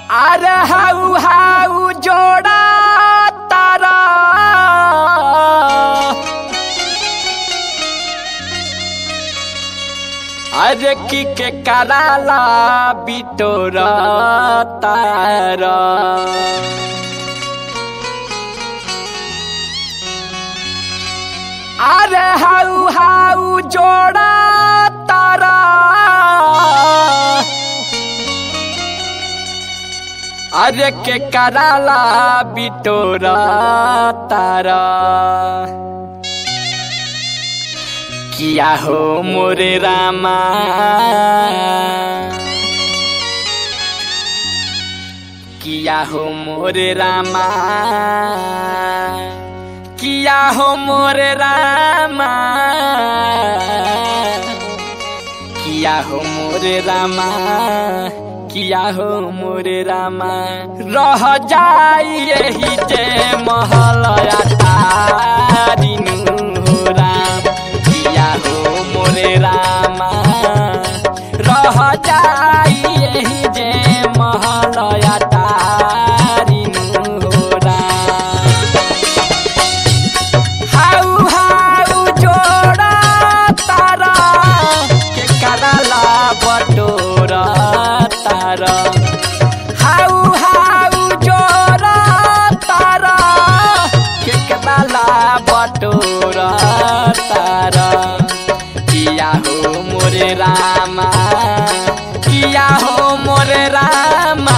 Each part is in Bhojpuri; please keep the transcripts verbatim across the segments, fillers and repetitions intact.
अरे हाउ हाउ जोड़ा तारा अरे की के कराला बिटोरा तारा अरे हाउ हाउ जोड़ा तारा अरे के कराला बिटोरा तारा किया हो मोरे रामा किया हो मोरे रामा किया हो मोरे रामा किया हो मोरे रामा किया हो मोरे रामा रह जाई यही जे महलया तारिनु हो राम किया हो मोरे रामा रह जाई यही जे महलया तारिनु हो राम हाउ हाउ जोड़ा तारा के कराला बटोरा तारा हाउ हाउ जोड़ा तारा के कराला बटोरा तारा किया हो मोरे रामा किया हो मोरे रामा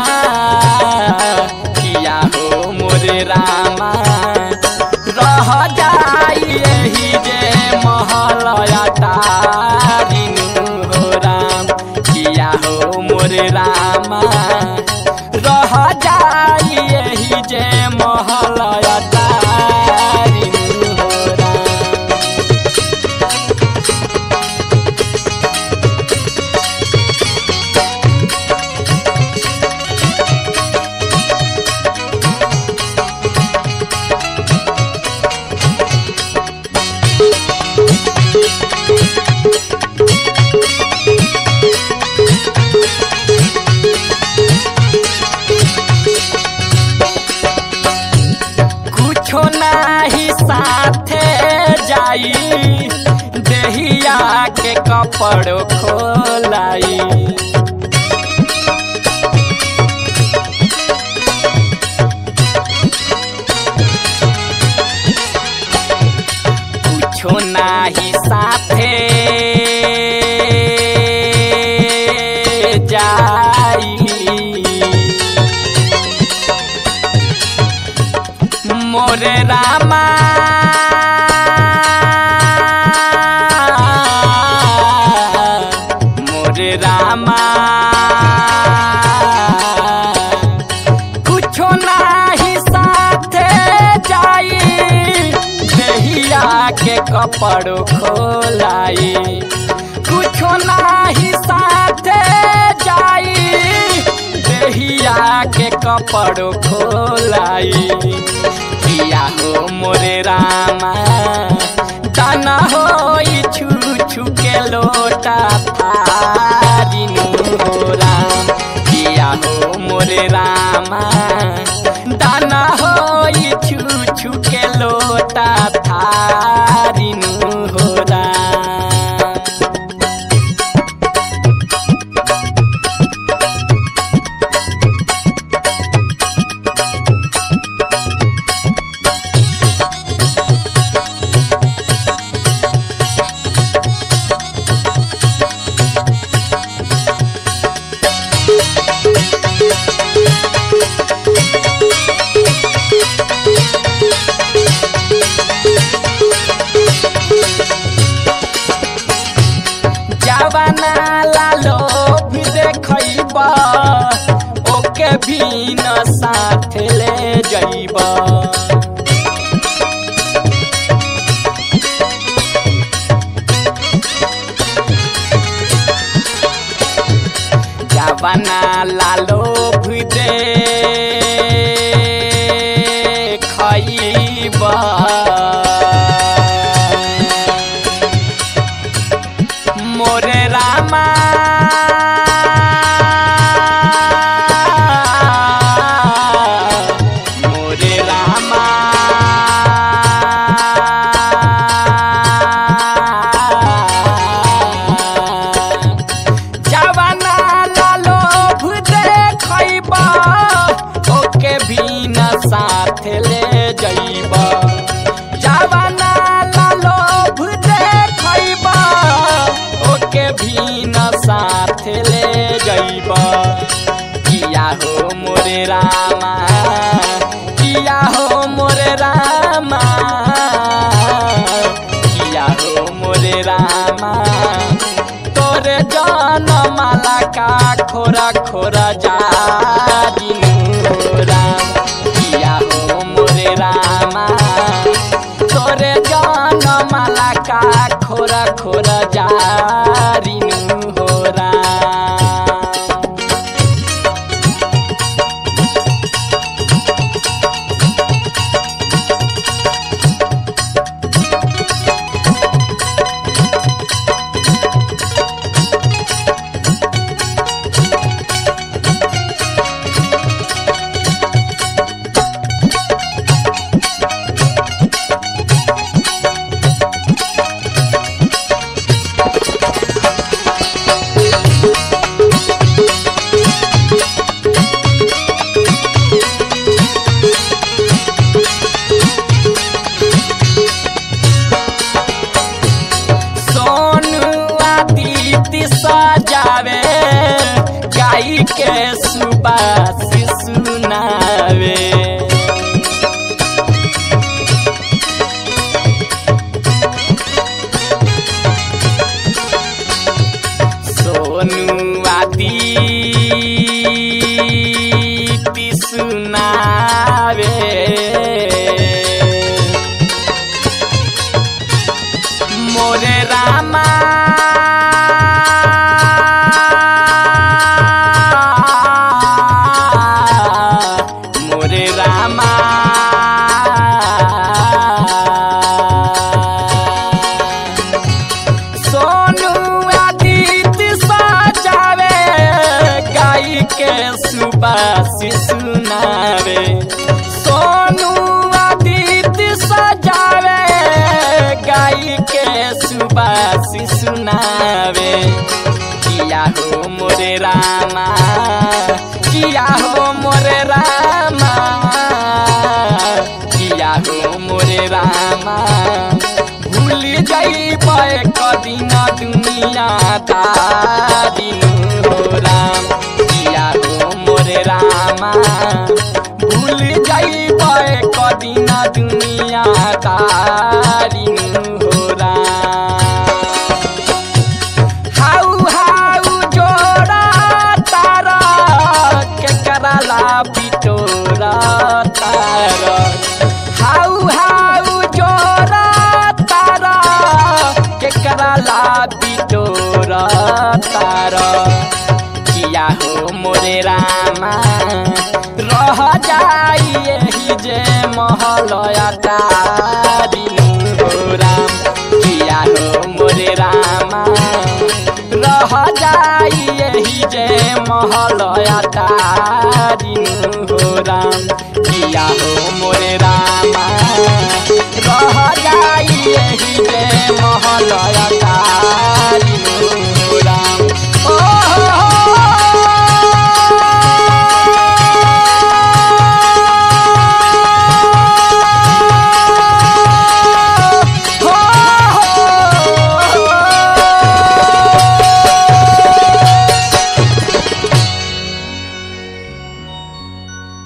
किया हो मोरे रामा रह जाई यही जे महलया तारिनु हो राम किया हो मोरे रामा रह जाई यही जे महलया तारिनु हो राम कुछो नाही साथे जाई देहिया के कपड़ो खोलाई कुछो नाही साथे जाई मोरे रामा मोरे रामा कुछो नाही साथे जाई देहिया के कपड़ो खोलाई कुछो नाही साथे जाई देहिया के कपड़ो खोलाई किया हो मोरे रामा दाना हो छू छू के लोटा थारिनु हो राम किया हो मोरे रामा दाना हो छू छू के लोटा थारिनु हो राम जवाना लालो भी देखैबा ओके भी न साथ ले जइबा जवाना लालो भी देखैबा मोरे रामा हो मोरे रामा किया हो मोरे रामा किया हो मोरे रामा तोरे जान माला का खोरा खोरा जा राम किया हो मोरे रामा तोरे जान माला का खोरा खोरा जा हो राम। सजावे गाई के सुबासी सुनावे सोनू आदित्य सुनावे मोरे रामा सुबासी सुनावे सोनू आदित्य सजावे गाई के सुबासी सुनावे किया हो मोरे रामा किया हो मोरे रामा किया हो मोरे रामा भूल जाइब कदिन दुनिया दिन हो राम किया हो मोरे रामा भूल जाइब कदिन दुनिया दिन हो राम। हाउ हाउ जोड़ा तारा के कराला बिटोरा तारा हाउ हाउ जोड़ा तारा के कराला बिटोरा तारा किया हो मोरे रामा रह जाई यही जे महलया दिन हो राम किया हो मोरे रामा रह जाई यही जे महलया दिन हो राम किया हो मोरे रामा रह जाई यही जे